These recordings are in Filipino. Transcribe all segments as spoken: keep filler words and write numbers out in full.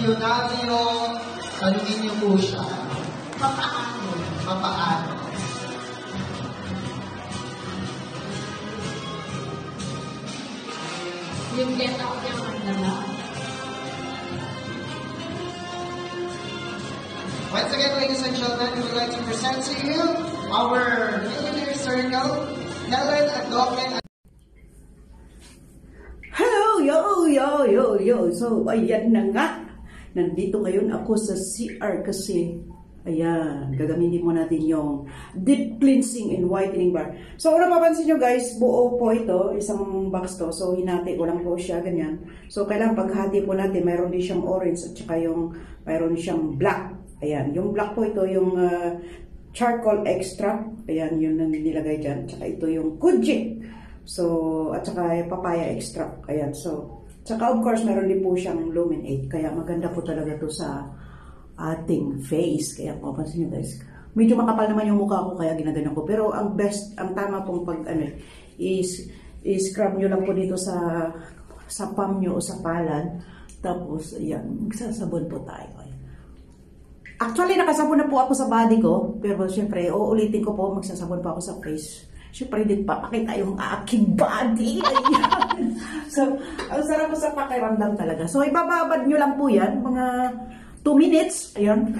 review natin yung tanungin niyo po siya. Papaano? Papaano? Yung get up niya magdala. Once again, ladies and gentlemen, we would like to present to you our Millionaire Circle, Helen at Dawkins. Hello, yo, yo, yo, yo. So, ayan na nga. Nandito ngayon ako sa C R kasi, ayan, gagamitin mo natin yung deep cleansing and whitening bar. So, kung napapansin nyo guys, buo po ito, isang box to. So, hinati ko lang po siya, ganyan. So, kailangan paghati po natin, mayroon din siyang orange at saka yung, mayroon siyang black. Ayan, yung black po ito, yung uh, charcoal extract. Ayan, yun ang nilagay dyan. Tsaka ito yung kujik. So, at saka papaya extract. Ayan, so, tsaka of course, meron din po siyang luminate. Kaya maganda po talaga to sa ating face. Kaya papansin nyo guys, medyo makapal naman yung mukha ko, kaya ginagano ko. Pero ang best, ang tama pong pag, ano, is, is scrub nyo lang po dito sa, sa palm nyo o sa palad. Tapos, ayan, magsasabon po tayo. Actually, nakasabon na po ako sa body ko. Pero syempre, uulitin ko po, magsasabon po ako sa face. Syempre, din papakita yung aking body. Ayan. So, ang sarap po sa pakiramdam talaga. So, ibababad nyo lang po yan. Mga two minutes. Ayan.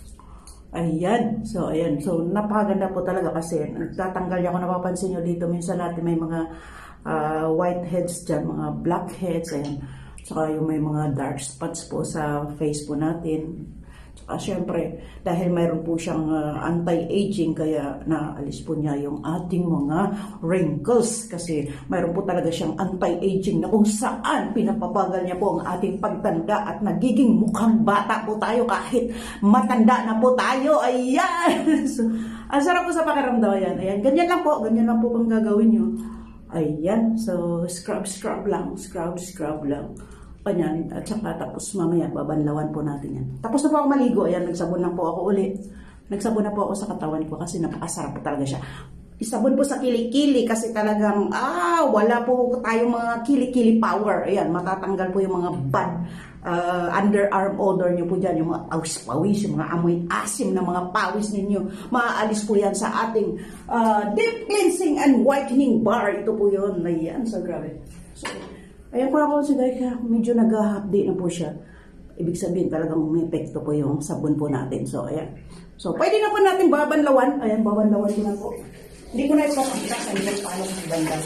Ayan. So, ayan. So, napakaganda po talaga kasi nagtatanggal niya. Kung napapansin nyo dito, minsan natin may mga uh, white heads dyan, mga black heads. Ayan. Saka yung may mga dark spots po sa face po natin. Uh, Siyempre, dahil mayroon po siyang uh, anti-aging, kaya naalis po niya yung ating mga wrinkles. Kasi mayroon po talaga siyang anti-aging na kung saan pinapabagal niya po ang ating pagtanda at nagiging mukhang bata po tayo kahit matanda na po tayo. Ayan! So, ang sarap po sa pakiramdam. Ayan. Ayan. Ganyan lang po. Ganyan lang po kung gagawin nyo. Ayan. So, scrub, scrub lang. Scrub, scrub lang. Yan, at saka tapos mamaya babanlawan po natin yan. Tapos na po ako maligo, ayan, nagsabon lang po ako ulit. Nagsabon na po ako sa katawan ko kasi napakasarap po talaga siya. Isabon po sa kilikili kasi talagang, ah, wala po tayong mga kilikili power. Ayan, matatanggal po yung mga bad uh, underarm odor nyo po dyan, yung mga pawis-pawis, yung mga amoy asim na mga pawis ninyo. Maaalis po yan sa ating uh, deep cleansing and whitening bar. Ito po yun. Ayan, so grabe. So, ayan po ako si guys, medyo nag-update na po siya. Ibig sabihin talagang may epekto po yung sabon po natin. So, ayan. So, pwede na po natin babanlawan. Ayan, babanlawan ko na po. Hindi ko na ipapakita sa inyo paano sa banda.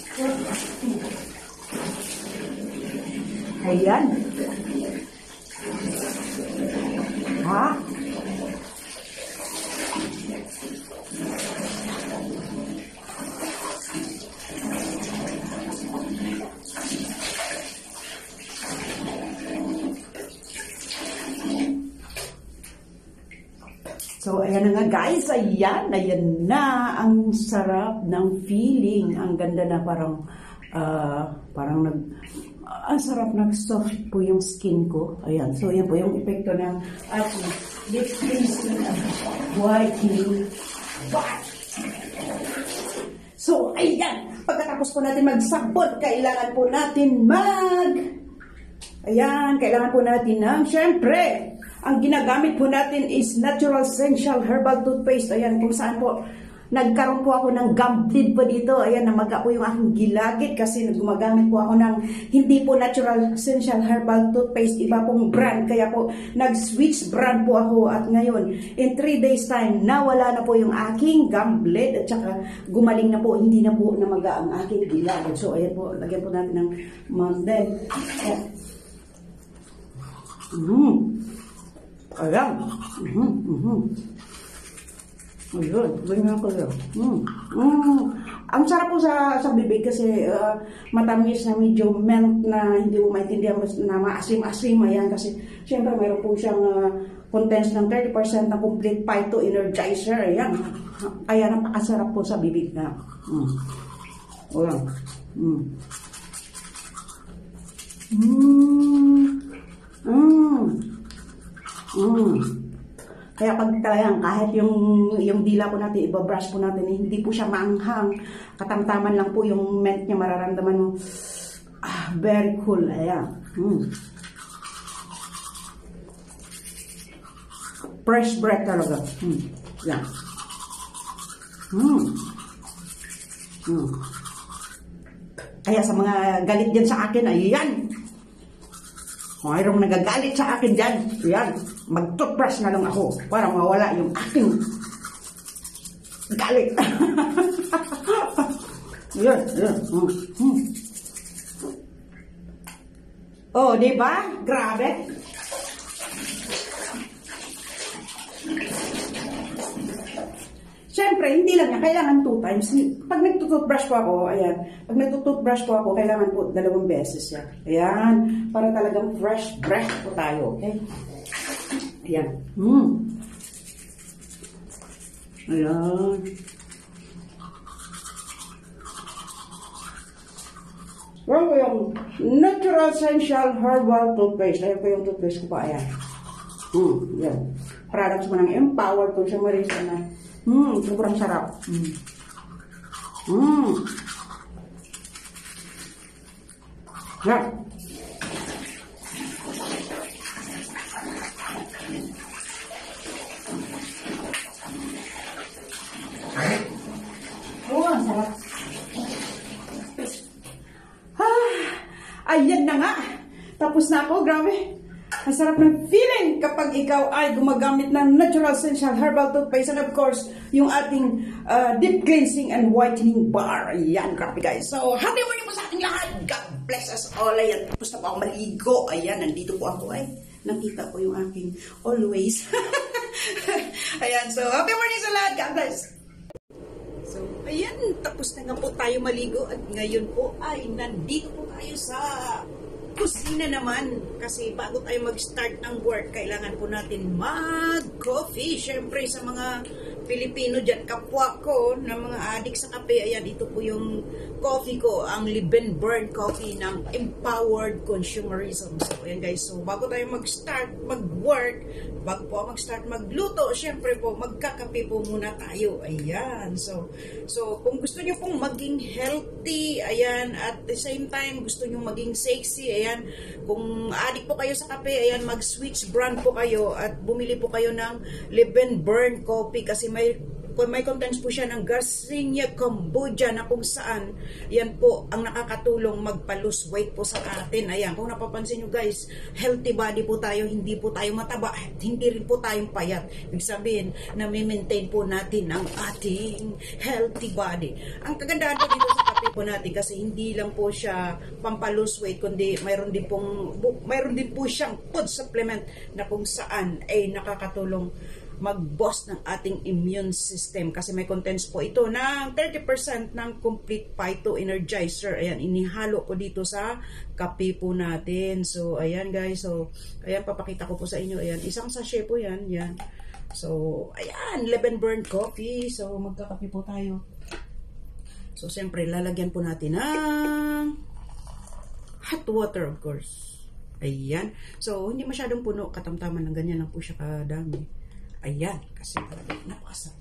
Ayan. Ha? So, ayan na nga guys, ayan, ayan na, ang sarap ng feeling, ang ganda na parang, uh, parang nag, uh, ang sarap nag-soft po yung skin ko, ayan, so ayan po yung epekto ng ating deep cleansing and whitening bar. So, ayan, pagkatapos po natin magsabot, kailangan po natin mag, ayan, kailangan po natin ng, syempre, ang ginagamit po natin is Natural Essential Herbal Toothpaste. Ayan, kung saan po, nagkaroon po ako ng gum bleed po dito. Ayan, namaga po yung aking gilagid kasi gumagamit po ako ng hindi po Natural Essential Herbal Toothpaste. Iba pong brand. Kaya po, nag-switch brand po ako. At ngayon, in three days time, nawala na po yung aking gum bleed. At saka, gumaling na po, hindi na po namaga ang aking gilagid. So, ayan po, lagyan po natin ng mountain. Ayan. Mm-hmm. Ayan. Mm-hmm. Mm-hmm. Ayun. Ganyan ko yun. Mm. Mm. Ang sarap po sa, sa bibig kasi uh, matamis na medyo melt na hindi mo maintindihan na maasim-asim. Ayan kasi syempre mayroon po siyang uh, contents ng thirty percent na complete phyto energizer. Ayan. Kaya napakasarap po sa bibig na. Mm. Ayan. Mm. Mm. Mm. Mm. Kaya pag talagang kahit yung, yung dila po natin, ibabrush po natin, hindi po siya maanghang. Katamtaman lang po yung mint niya, mararamdaman mo, ah, very cool. Ayan. Mm. fresh breath talaga. Hmm. Yan. Hmm. Hmm. Kaya sa mga galit dyan sa akin, ayan. Kung mayroong nagagalit sa akin dyan, ayan, mag-toothbrush na lang ako para mawala yung aking galit. Ayan, ayan. Hmm. Hmm. Oh, di ba? Grabe. Siyempre, hindi lang niya. Kailangan two times. Pag nagtututbrush po ako, ayan. Pag nagtututbrush po ako, kailangan po dalawang beses yan. Ayan. Para talagang fresh breath po tayo. Okay? Ayan. Hmm. Ayan. Ayan po yung Natural Essential Herbal Toothpaste. Ayan po yung toothpaste ko pa. Ayan. Hmm. Ayan. Products mo ng Empowered to sa Marisa na. Hmm, sobrang sarap. Hmm. Hmm. Yeah. Oh, ang sarap. Ah, ayan na nga. Tapos na ako, grabe. Ang sarap ng feeling kapag ikaw ay gumagamit ng Natural Essential Herbal Toothpaste and of course, yung ating uh, deep cleansing and whitening bar. Ayan, grabe guys. So, happy morning po sa ating lahat. God bless us all. Ayan, tapos na po ako maligo. Ayan, nandito po ako ay nakita ko yung aking always. Ayan, so happy morning sa lahat. God bless. So, ayan, tapos na nga po tayo maligo at ngayon po ay nandito po tayo sa kusina naman kasi bago tayo mag-start ng work, kailangan po natin mag-coffee. Siyempre sa mga Pilipino dyan, kapwa ko na mga adik sa kape, ayan, ito po yung coffee ko, ang Live and Burn coffee ng Empowered Consumerism. So, ayan guys, so bago tayo mag-start mag-work, bago po mag-start magluto, siyempre po, magkakape po muna tayo. Ayan, so, so kung gusto nyo pong maging healthy, ayan, at the same time, gusto nyo maging sexy, ayan, kung adik po kayo sa kape, ayan, mag-switch brand po kayo at bumili po kayo ng Live and Burn coffee kasi may may contents po siya ng Garcinia Kombucha na kung saan yan po ang nakakatulong magpa-lose weight po sa atin. Ayan, kung napapansin nyo guys, healthy body po tayo, hindi po tayo mataba, hindi rin po tayong payat. Ibig sabihin, na-maintain po natin ang ating healthy body. Ang kagandahan po dito sa kape po natin kasi hindi lang po siya pampa-lose weight, kundi mayroon din pong mayroon din po siyang food supplement na kung saan ay nakakatulong mag-boost ng ating immune system kasi may contents po ito ng thirty percent ng complete phyto energizer. Ayan, inihalo ko dito sa kape po natin. So, ayan guys. So, ayan, papakita ko po sa inyo. Ayan, isang sachet po yan. Yan. So, ayan, Live and Burn coffee. So, magkakape po tayo. So, siyempre, lalagyan po natin ng hot water, of course. Ayan. So, hindi masyadong puno. Katamtaman lang. Ganyan lang po siya kadami. Ayan, kasi talaga napakasarap.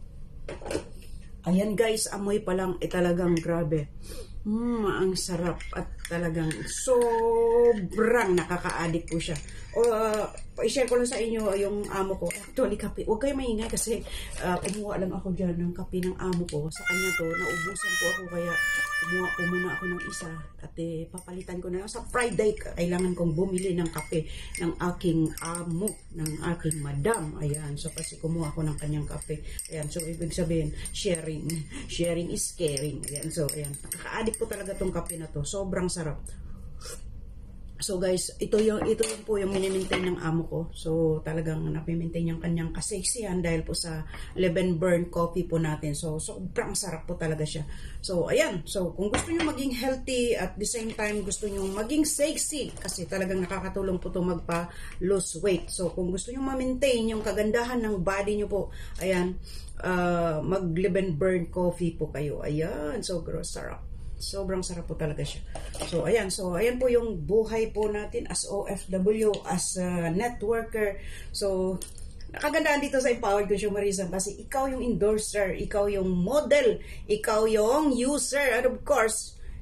Ayan guys, amoy pa lang, eh talagang grabe. Mm, ang sarap at talagang sobrang nakaka-addict po siya. O, uh, i-share ko lang sa inyo yung amo ko. Actually, kape. Huwag kayo maingay kasi uh, kumuha lang ako dyan ng kape ng amo ko. Sa kanya to, naubusan po ako kaya kumuha po muna ako ng isa at eh, papalitan ko na. Sa Friday, kailangan kong bumili ng kape ng aking amo, ng aking madam. Ayan, so kasi kumuha ko ng kanyang kape. Ayan, so ibig sabihin, sharing. Sharing is caring. Ayan, so ayan. Nakaka-addict po talaga tong kape na to. Sobrang sarap. So guys, ito yung ito yung po yung mini-maintain ng amo ko. So talagang napi-maintain yung kanyang kaseksihan dahil po sa Live and Burn coffee po natin. So sobrang sarap po talaga siya. So ayan, so kung gusto niyo maging healthy at the same time gusto niyo maging sexy kasi talagang nakakatulong po to magpa-lose weight. So kung gusto niyo ma-maintain yung kagandahan ng body niyo po, ayan, uh, mag Live and Burn coffee po kayo. Ayan, so gross sarap. Sobrang sarap po talaga siya. So, ayan. So, ayan po yung buhay po natin as O F W, as a networker. So, nakagandaan dito sa Empowered Consumerism kasi ikaw yung endorser, ikaw yung model, ikaw yung user, and of course,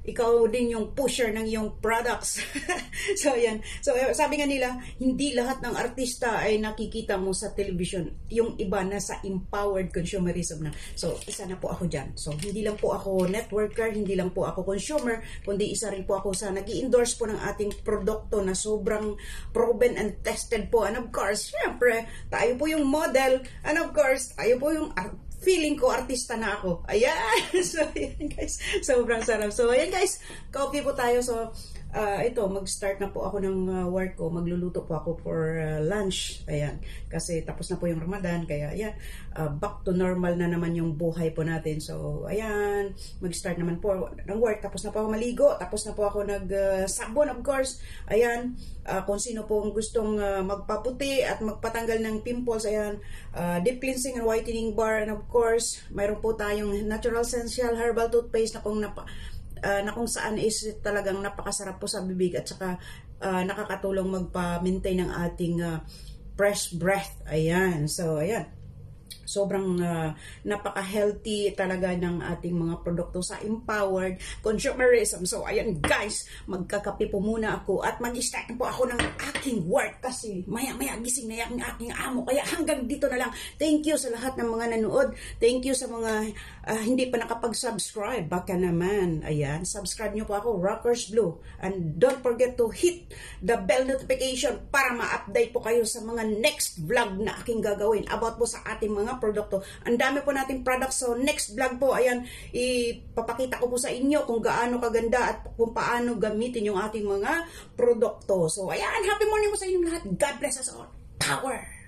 ikaw din yung pusher ng iyong products. So, ayan. So, sabi nga nila, hindi lahat ng artista ay nakikita mo sa television. Yung iba nasa empowered consumerism na. So, isa na po ako dyan. So, hindi lang po ako networker, hindi lang po ako consumer, kundi isa rin po ako sa nag-i-endorse po ng ating produkto na sobrang proven and tested po. And of course, syempre, tayo po yung model. And of course, tayo po yung feeling ko artista na ako. Ayan. So, ayan guys. Sobrang sarap. So, ayan guys. Coffee po tayo. So, uh, ito, mag-start na po ako ng uh, work ko. Magluluto po ako for uh, lunch. Ayan. Kasi tapos na po yung Ramadan. Kaya, ayan. Uh, back to normal na naman yung buhay po natin. So, ayan. Mag-start naman po ng work. Tapos na po ako maligo. Tapos na po ako nag-sabon, uh, of course. Ayan. Uh, kung sino pong gustong uh, magpaputi at magpatanggal ng pimples, ayan, uh, deep cleansing and whitening bar, and of course, mayroon po tayong natural essential herbal toothpaste na kung, napa, uh, na kung saan is talagang napakasarap po sa bibig at saka uh, nakakatulong magpa-maintain ng ating uh, fresh breath. Ayan, so ayan. Sobrang uh, napaka-healthy talaga ng ating mga produkto sa empowered consumerism. So, ayan guys, magkakape po muna ako at mag-start po ako ng aking work kasi maya-maya gising na yung aking amo. Kaya hanggang dito na lang. Thank you sa lahat ng mga nanood. Thank you sa mga uh, hindi pa nakapag-subscribe. Baka naman, ayan, subscribe nyo po ako, Rockers Blue. And don't forget to hit the bell notification para ma-update po kayo sa mga next vlog na aking gagawin about po sa ating mga produkto. Ang dami po nating products. So, next vlog po, ayan, ipapakita ko po sa inyo kung gaano kaganda at kung paano gamitin yung ating mga produkto. So, ayan, happy morning po sa inyong lahat. God bless us all. Power!